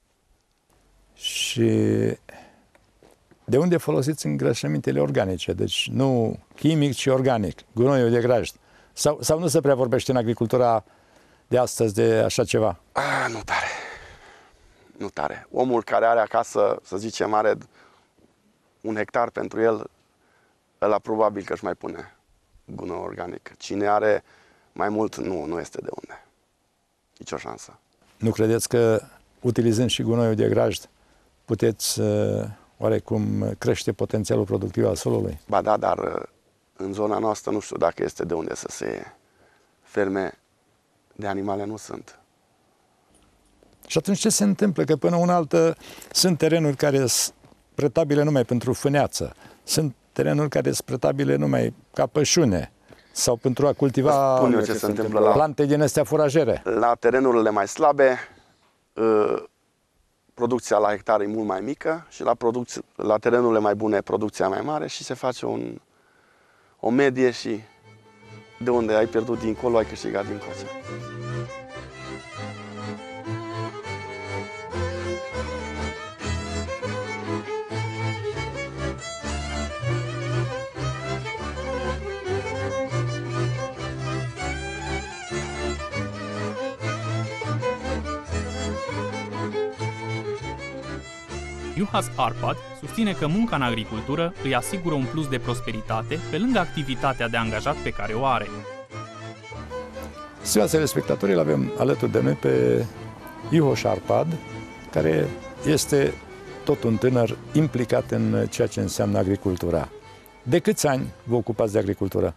Speaker 4: Și de unde folosiți îngrășămintele organice? Deci nu chimic, ci organic, gunoiul de grajd. Sau, sau nu se prea vorbește în agricultura de astăzi de așa ceva?
Speaker 5: A, nu tare. Nu tare. Omul care are acasă, să zicem, are un hectar pentru el, ăla probabil că își mai pune gunoi organic. Cine are mai mult, nu, nu este de unde. Nici o șansă.
Speaker 4: Nu credeți că, utilizând și gunoiul de grajd, puteți uh, oarecum crește potențialul productiv al solului?
Speaker 5: Ba da, dar uh, în zona noastră nu știu dacă este de unde să se ferme de animale, nu sunt.
Speaker 4: Și atunci ce se întâmplă? Că până una altă sunt terenuri care sunt pretabile numai pentru fâneață, sunt terenuri care sunt pretabile numai ca pășune sau pentru a cultiva
Speaker 5: Spun eu ce se întâmplă la,
Speaker 4: plante din astea furajere.
Speaker 5: La terenurile mai slabe, producția la hectare e mult mai mică și la, la terenurile mai bune producția mai mare și se face un, o medie și de unde ai pierdut dincolo, ai câștigat dincolo.
Speaker 1: Juhas Arpad susține că munca în agricultură îi asigură un plus de prosperitate pe lângă activitatea de angajat pe care o are.
Speaker 4: Stimați telespectatori, îl avem alături de noi pe Juhas Arpad, care este tot un tânăr implicat în ceea ce înseamnă agricultura. De câți ani vă ocupați de agricultură?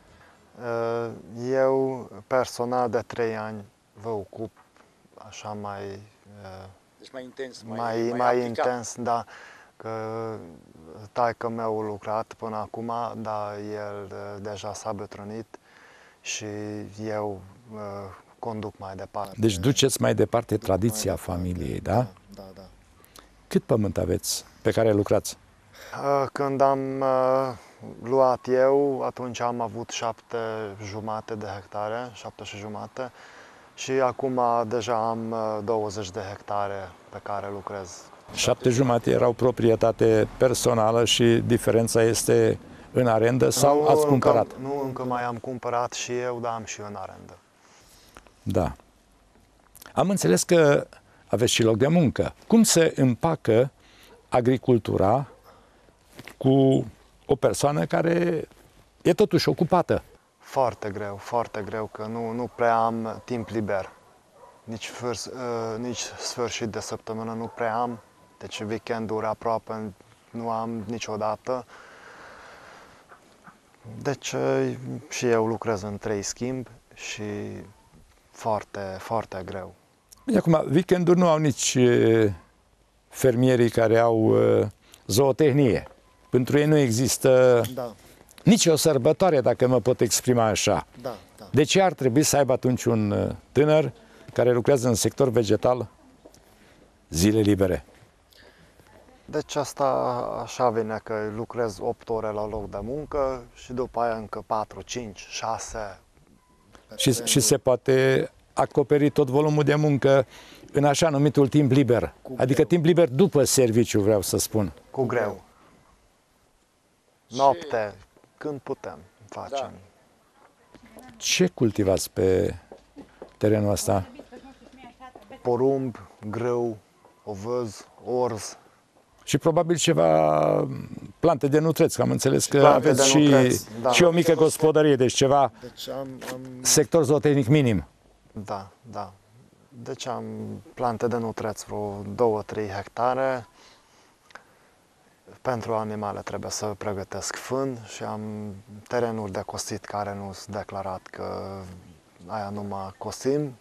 Speaker 6: Eu personal de trei ani vă ocup așa mai...
Speaker 4: Deci mai intens,
Speaker 6: mai, mai, mai, mai intens, da. Că taică meu a lucrat până acum, dar el deja s-a bătrânit și eu uh, conduc mai departe.
Speaker 4: Deci duceți mai departe tradiția
Speaker 6: mai
Speaker 4: familiei,
Speaker 6: departe.
Speaker 4: da?
Speaker 6: Da, da, da.
Speaker 4: Cât pământ aveți pe care lucrați?
Speaker 6: Când am uh, luat eu, atunci am avut șapte jumate de hectare, șapte și jumate. Și acum deja am douăzeci de hectare pe care lucrez.
Speaker 4: Șapte jumate erau proprietate personală și diferența este în arendă sau
Speaker 6: nu,
Speaker 4: ați cumpărat?
Speaker 6: Încă, nu, încă mai am cumpărat și eu, dar am și eu în arendă.
Speaker 4: Da. Am înțeles că aveți și loc de muncă. Cum se împacă agricultura cu o persoană care e totuși ocupată?
Speaker 6: Foarte greu, foarte greu, că nu, nu prea am timp liber. Nici, fârs, uh, nici sfârșit de săptămână nu prea am, deci weekenduri aproape nu am niciodată. Deci uh, și eu lucrez în trei schimb și foarte, foarte greu.
Speaker 4: Bine, acum, weekenduri nu au nici uh, fermierii care au uh, zootehnie. Pentru ei nu există...
Speaker 6: Da.
Speaker 4: Nici o sărbătoare, dacă mă pot exprima așa.
Speaker 6: Da, da.
Speaker 4: De ce ar trebui să aibă atunci un tânăr care lucrează în sector vegetal zile libere?
Speaker 6: Deci asta așa vine, că lucrez opt ore la loc de muncă și după aia încă patru, cinci, șase.
Speaker 4: Și, și se poate acoperi tot volumul de muncă în așa numitul timp liber.
Speaker 6: Cu
Speaker 4: adică
Speaker 6: greu.
Speaker 4: timp liber după serviciu, vreau să spun.
Speaker 6: Cu greu. Noapte, când putem, facem.
Speaker 4: Da. Ce cultivați pe terenul ăsta?
Speaker 6: Porumb, grâu, ovăz, orz.
Speaker 4: Și probabil ceva plante de nutreț, că am înțeles că
Speaker 6: plante
Speaker 4: aveți
Speaker 6: de
Speaker 4: și,
Speaker 6: nutreț, da.
Speaker 4: și o mică gospodărie, deci ceva
Speaker 6: Deci am, am...
Speaker 4: sector zootehnic minim.
Speaker 6: Da, da. Deci am plante de nutreț vreo două trei hectare. Pentru animale trebuie să pregătesc fân și am terenuri de cosit care nu sunt declarat că aia numai cosim.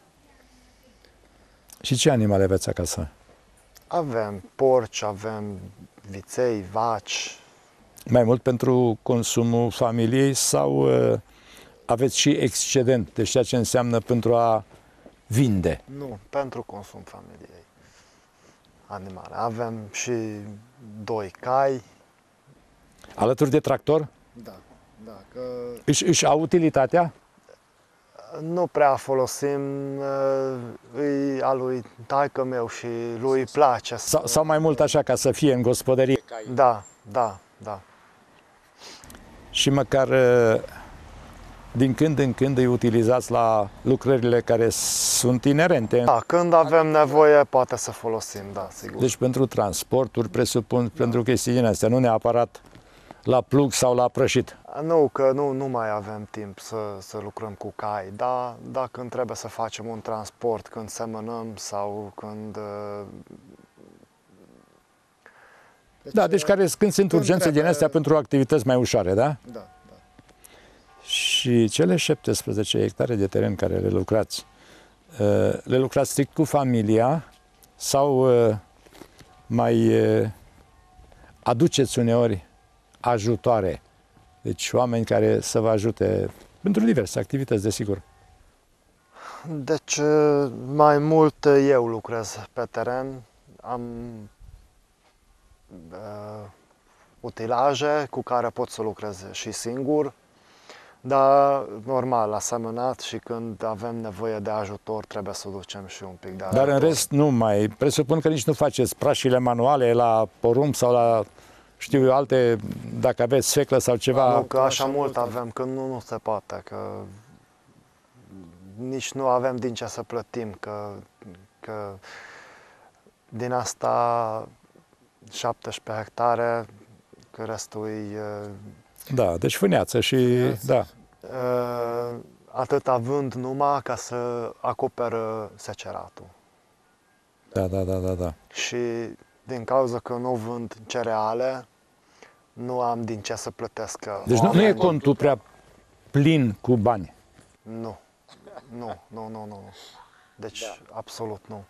Speaker 4: Și ce animale aveți acasă?
Speaker 6: Avem porci, avem viței, vaci.
Speaker 4: Mai mult pentru consumul familiei sau uh, aveți și excedent, deci ceea ce înseamnă pentru a vinde?
Speaker 6: Nu, pentru consum familiei. Animale. Avem și doi cai.
Speaker 4: Alături de tractor?
Speaker 6: Da, da. Că...
Speaker 4: Își, își au utilitatea?
Speaker 6: Nu prea folosim, e a lui taică meu și lui îi place.
Speaker 4: Sau, sau mai mult așa, ca să fie în gospodărie?
Speaker 6: Da, da, da.
Speaker 4: Și măcar din când în când îi utilizați la lucrările care sunt inerente?
Speaker 6: Da, când avem nevoie, poate să folosim, da, sigur.
Speaker 4: Deci pentru transporturi, presupun, da. Pentru chestii din astea, nu neapărat la plug sau la prășit?
Speaker 6: Nu, că nu, nu mai avem timp să, să lucrăm cu cai, dar da, când trebuie să facem un transport, când semănăm sau când...
Speaker 4: Deci, da, deci care, când sunt când urgențe trebuie... din astea pentru activități mai ușoare, da?
Speaker 6: Da, da.
Speaker 4: Și cele șaptesprezece hectare de teren care le lucrați, le lucrați strict cu familia sau uh, mai uh, aduceți uneori ajutoare? Deci oameni care să vă ajute pentru diverse activități, desigur.
Speaker 6: Deci mai mult eu lucrez pe teren, am uh, utilaje cu care pot să lucrez și singur, dar normal, asemănat, și când avem nevoie de ajutor trebuie să ducem și un pic de ajutor.
Speaker 4: Dar în rest nu mai, presupun că nici nu faceți prașile manuale la porumb sau la, știu eu, alte, dacă aveți sfeclă sau ceva.
Speaker 6: Nu, că așa mult avem, că nu, nu se poate, că nici nu avem din ce să plătim, că, că din asta șaptesprezece hectare, că restul e...
Speaker 4: Da, deci fâneață și... Da.
Speaker 6: Atât având numai ca să acoperă seceratul.
Speaker 4: Da, da, da, da, da.
Speaker 6: Și din cauza că nu vând cereale, nu am din ce să plătesc.
Speaker 4: Deci nu, nu e contul prea plin cu bani.
Speaker 6: Nu. Nu, nu, nu, nu. Deci, da. Absolut nu.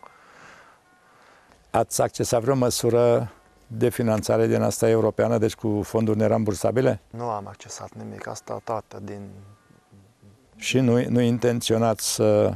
Speaker 4: Ați accesat vreo măsură de finanțare din asta europeană, deci cu fonduri nerambursabile?
Speaker 6: Nu am accesat nimic, asta toată din...
Speaker 4: Și nu, nu intenționați să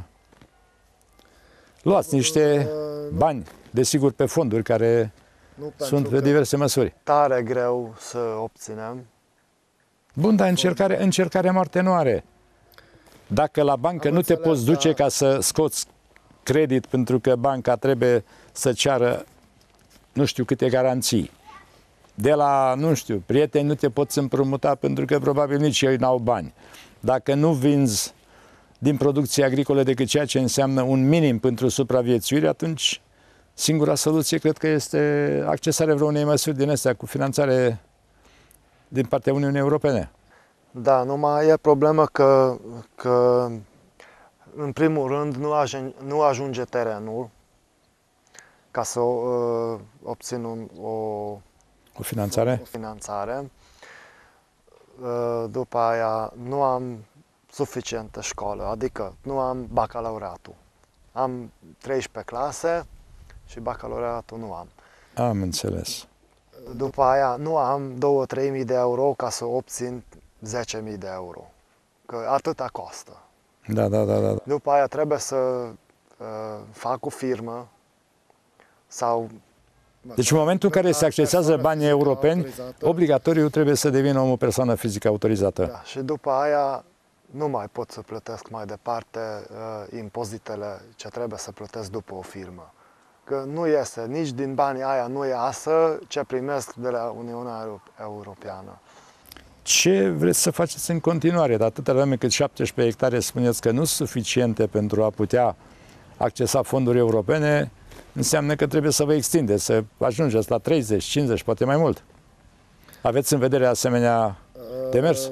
Speaker 4: luați niște bani, desigur, pe fonduri care nu, sunt pe diverse măsuri?
Speaker 6: Tare greu să obținem.
Speaker 4: Bun, dar încercare, încercarea moarte nu are. Dacă la bancă nu te poți duce ca să scoți credit pentru că banca trebuie să ceară nu știu câte garanții. De la, nu știu, prieteni nu te poți împrumuta pentru că probabil nici ei n-au bani. Dacă nu vinzi din producție agricolă decât ceea ce înseamnă un minim pentru supraviețuire, atunci singura soluție cred că este accesarea vreunei măsuri din astea cu finanțare din partea Uniunii Europene.
Speaker 6: Da, numai e problema că, că în primul rând nu ajunge, nu ajunge terenul ca să uh, obțin un, o,
Speaker 4: o finanțare.
Speaker 6: O finanțare. Uh, după aia nu am suficientă școală, adică nu am bacalaureatul. Am treisprezece clase și bacalaureatul nu am.
Speaker 4: Am înțeles.
Speaker 6: După aia nu am două-trei mii de euro ca să obțin zece mii de euro, că atâta costă.
Speaker 4: Da, da, da, da.
Speaker 6: După aia trebuie să uh, fac o firmă sau...
Speaker 4: Deci în momentul în care se accesează banii europeni, obligatoriu trebuie să devină o persoană fizică autorizată.
Speaker 6: Da, și după aia nu mai pot să plătesc mai departe uh, impozitele ce trebuie să plătesc după o firmă. Că nu este, nici din banii aia nu iasă ce primesc de la Uniunea Europeană.
Speaker 4: Ce vreți să faceți în continuare? De atâta vreme cât șaptesprezece hectare spuneți că nu sunt suficiente pentru a putea accesa fonduri europene, înseamnă că trebuie să vă extindeți, să ajungeți la treizeci, cincizeci, poate mai mult. Aveți în vedere asemenea demers?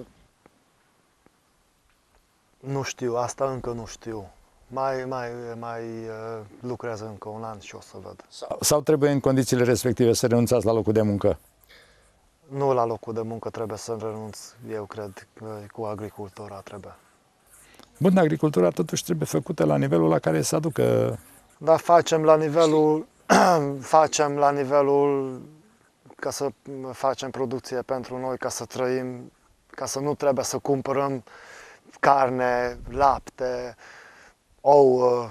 Speaker 6: Nu știu, asta încă nu știu. Mai, mai, mai uh, lucrez încă un an și o să văd.
Speaker 4: Sau, sau trebuie în condițiile respective să renunțați la locul de muncă?
Speaker 6: Nu la locul de muncă trebuie să renunț, eu cred că cu agricultura trebuie.
Speaker 4: Bun, agricultura totuși trebuie făcută la nivelul la care să aducă...
Speaker 6: Dar facem la nivelul, facem la nivelul ca să facem producție pentru noi, ca să trăim, ca să nu trebuie să cumpărăm carne, lapte, ouă.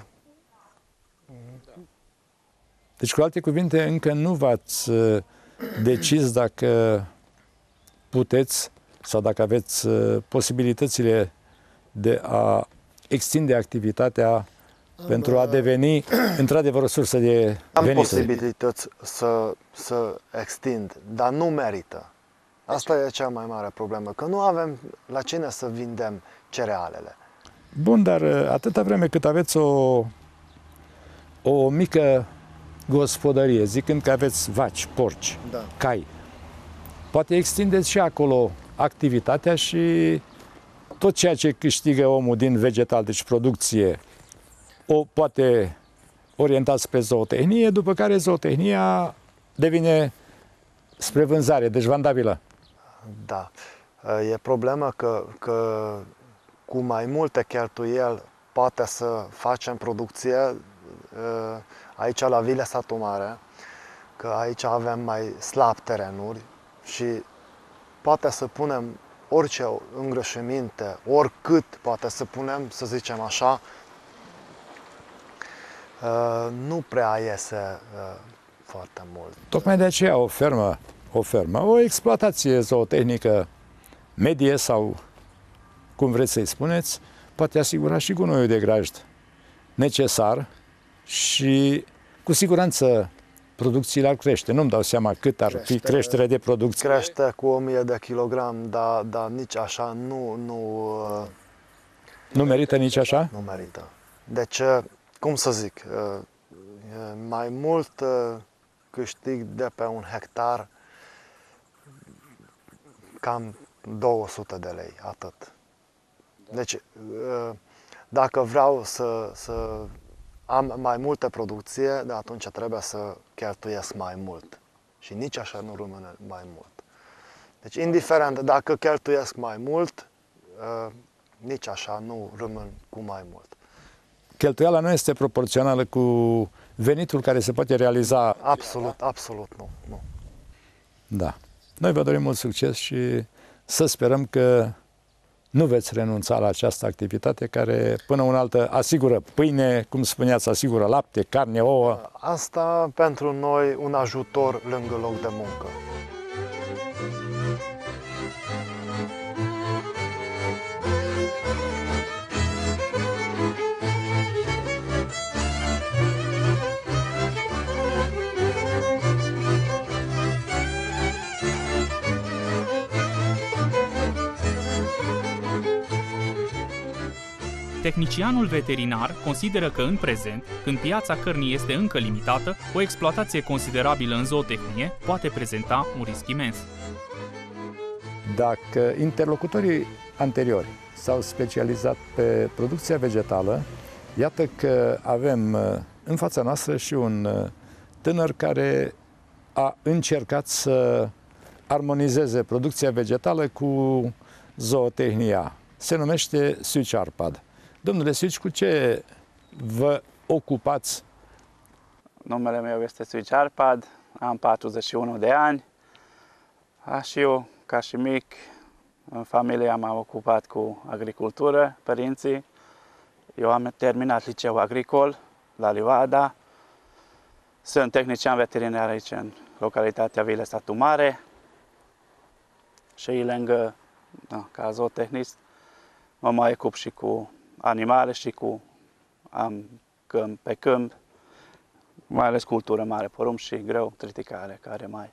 Speaker 4: Deci, cu alte cuvinte, încă nu v-ați decis dacă puteți sau dacă aveți posibilitățile de a extinde activitatea pentru a deveni, într-adevăr, o sursă de venituri.
Speaker 6: Am posibilități să, să extind, dar nu merită. Asta e cea mai mare problemă, că nu avem la cine să vindem cerealele.
Speaker 4: Bun, dar atâta vreme cât aveți o, o mică gospodărie, zicând că aveți vaci, porci,
Speaker 6: da.
Speaker 4: cai, poate extindeți și acolo activitatea și tot ceea ce câștigă omul din vegetal, deci producție, o poate orienta spre zootehnie, după care zootehnia devine spre vânzare, deci vandabilă.
Speaker 6: Da. E problema că, că cu mai multe cheltuieli poate să facem producție aici la Vile Satu Mare, că aici avem mai slab terenuri și poate să punem orice îngrășăminte, oricât poate să punem, să zicem așa, nu prea iese foarte mult.
Speaker 4: Tocmai de aceea o fermă, o fermă, o exploatație zootehnică medie sau cum vreți să-i spuneți, poate asigura și gunoiul de grajd necesar și cu siguranță producțiile ar crește. Nu-mi dau seama cât ar crește, fi creșterea de producție.
Speaker 6: Crește cu o mie de kilograme, dar, dar nici așa nu, nu...
Speaker 4: Nu merită nici așa?
Speaker 6: Nu merită. Deci, cum să zic, mai mult câștig de pe un hectar cam două sute de lei, atât. Deci, dacă vreau să, să am mai multă producție, de atunci trebuie să cheltuiesc mai mult. Și nici așa nu rămâne mai mult. Deci, indiferent dacă cheltuiesc mai mult, nici așa nu rămân cu mai mult.
Speaker 4: Cheltuiala nu este proporțională cu venitul care se poate realiza?
Speaker 6: Absolut, absolut nu. nu.
Speaker 4: Da. Noi vă dorim mult succes și să sperăm că nu veți renunța la această activitate care, până una altă, asigură pâine, cum spuneați, asigură lapte, carne, ouă.
Speaker 6: Asta pentru noi un ajutor lângă loc de muncă.
Speaker 1: Tehnicianul veterinar consideră că în prezent, când piața cărnii este încă limitată, o exploatație considerabilă în zootehnie poate prezenta un risc imens.
Speaker 4: Dacă interlocutorii anteriori s-au specializat pe producția vegetală, iată că avem în fața noastră și un tânăr care a încercat să armonizeze producția vegetală cu zootehnia. Se numește Suci Arpad. Domnule Suci, cu ce vă ocupați?
Speaker 7: Numele meu este Suci Arpad, am patruzeci și unu de ani. Și eu, ca și mic, în familie m-am ocupat cu agricultură, părinții. Eu am terminat liceul agricol la Livada. Sunt tehnician veterinar aici, în localitatea Vile Satu Mare. Și lângă, da, ca zootehnist, mă mai ocup și cu animale și cu am câmp pe câmp, mai ales cultură mare, porumb și grâu, triticale, care mai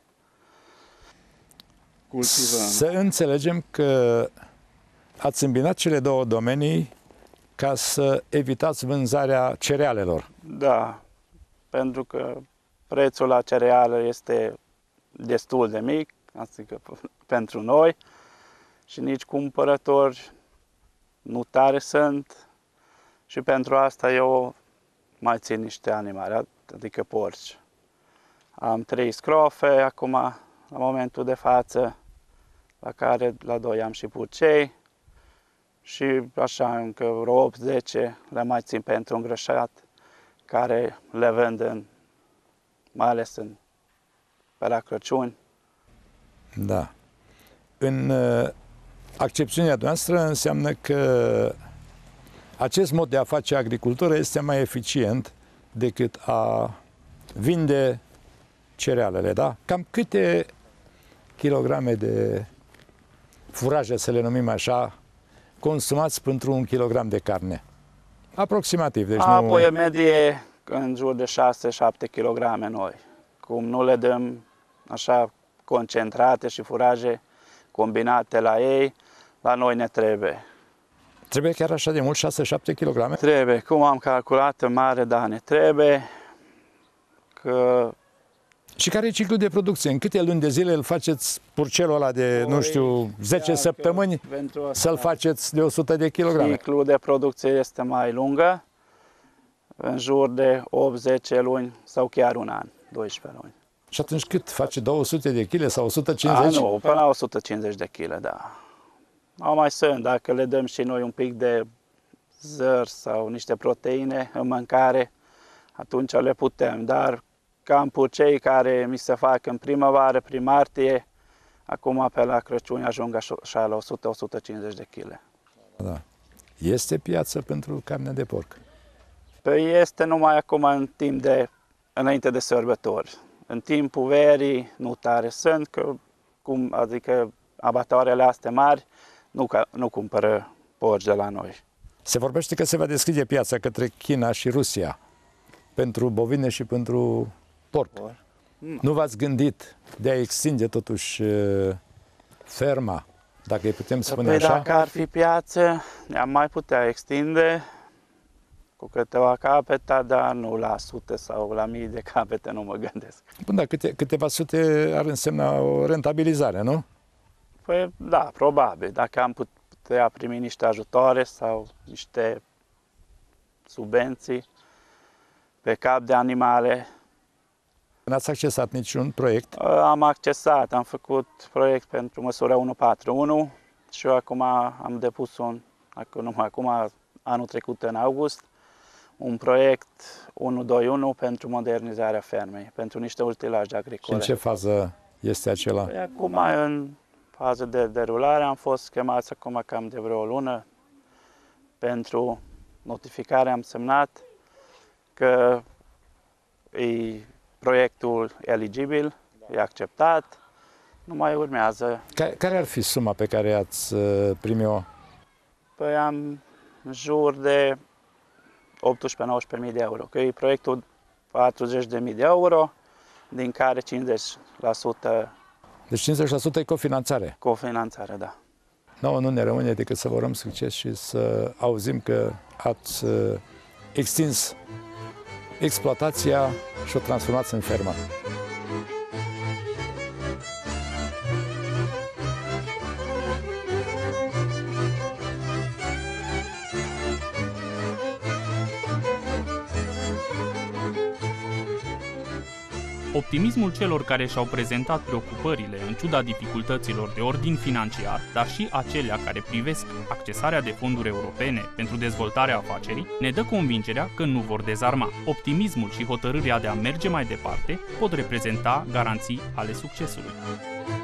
Speaker 7: cultivăm.
Speaker 4: Să înțelegem că ați îmbinat cele două domenii ca să evitați vânzarea cerealelor.
Speaker 7: Da, pentru că prețul la cereale este destul de mic, adică pentru noi, și nici cumpărători nu tare sunt, și pentru asta eu mai țin niște animale, adică porci. Am trei scrofe acum, la momentul de față, la care la doi am și purcei și așa încă vreo opt zece le mai țin pentru îngrășat, care le vând în, mai ales în pe la Crăciun.
Speaker 4: Da. În accepțiunea noastră înseamnă că acest mod de a face agricultură este mai eficient decât a vinde cerealele, da? Cam câte kilograme de furaje, să le numim așa, consumați pentru un kilogram de carne? Aproximativ. Deci
Speaker 7: Apoi
Speaker 4: nu...
Speaker 7: în medie în jur de șase șapte kilograme noi. Cum nu le dăm așa concentrate și furaje combinate la ei, la noi ne trebuie.
Speaker 4: Trebuie chiar așa de mult, șase șapte kilograme?
Speaker 7: Trebuie. Cum am calculat în mare, da, ne trebuie. Că...
Speaker 4: Și care e ciclul de producție? În câte luni de zile îl faceți purcelul ăla de, Oi, nu știu, zece săptămâni, să-l faceți de o sută de kilograme?
Speaker 7: Ciclul de producție este mai lungă, în jur de opt zece luni sau chiar un an, doisprezece luni.
Speaker 4: Și atunci cât? Face două sute de kg sau o sută cincizeci?
Speaker 7: A, nu, până la o sută cincizeci de kg, da. Au mai sunt, dacă le dăm și noi un pic de zăr sau niște proteine în mâncare, atunci le putem, dar cam purcei care mi se fac în primăvară, prin martie, acum pe la Crăciun ajung așa la o sută - o sută cincizeci de kilograme.
Speaker 4: Da. Este piață pentru carne de porc?
Speaker 7: Păi este numai acum în timp de, înainte de sărbători. În timpul verii nu tare sunt, că, cum, adică abatoarele astea mari nu, nu cumpără porci de la noi.
Speaker 4: Se vorbește că se va deschide piața către China și Rusia pentru bovine și pentru porc.
Speaker 7: Mm.
Speaker 4: Nu v-ați gândit de a extinde totuși ferma, dacă îi putem spune
Speaker 7: păi
Speaker 4: așa?
Speaker 7: Dacă ar fi piață, ne-am mai putea extinde cu câteva capete, dar nu la sute sau la mii de capete, nu mă gândesc.
Speaker 4: Bun, dar câte, câteva sute ar însemna o rentabilizare, nu?
Speaker 7: Păi da, probabil. Dacă am putea primi niște ajutoare sau niște subvenții pe cap de animale.
Speaker 4: N-ați accesat niciun proiect?
Speaker 7: Am accesat, am făcut proiect pentru măsura unu patru unu și eu acum am depus un, numai acum, anul trecut în august, un proiect unu doi unu pentru modernizarea fermei, pentru niște utilaje agricole.
Speaker 4: Și în ce fază este acela?
Speaker 7: Păi acum, în fază de derulare, am fost chemați acum cam de vreo lună pentru notificare. Am semnat că e proiectul eligibil, e acceptat, nu mai urmează.
Speaker 4: Care, care ar fi suma pe care ați primi-o?
Speaker 7: Păi am în jur de optsprezece - nouăsprezece mii de euro, că e proiectul patruzeci de mii de euro, din care cincizeci la sută
Speaker 4: Deci cincizeci la sută e cofinanțare.
Speaker 7: cofinanțare, da.
Speaker 4: Nouă nu ne rămâne decât să vă urăm succes și să auzim că ați extins exploatația și o transformați în fermă.
Speaker 1: Optimismul celor care și-au prezentat preocupările în ciuda dificultăților de ordin financiar, dar și acelea care privesc accesarea de fonduri europene pentru dezvoltarea afacerii, ne dă convingerea că nu vor dezarma. Optimismul și hotărârea de a merge mai departe pot reprezenta garanții ale succesului.